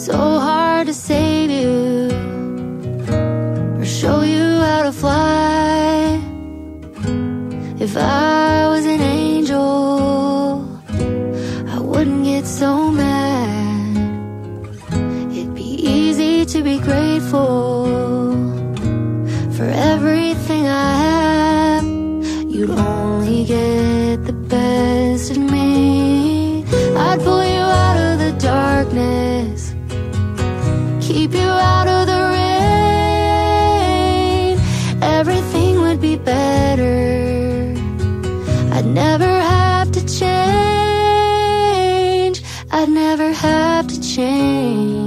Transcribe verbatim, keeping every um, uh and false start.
so hard to save you or show you how to fly. If I was an angel, I wouldn't get so mad. It'd be easy to be grateful for everything I have. You'd only get the best of me. I'd pull you out of the darkness, keep you out of the rain. Everything would be better. I'd never have to change. I'd never have to change.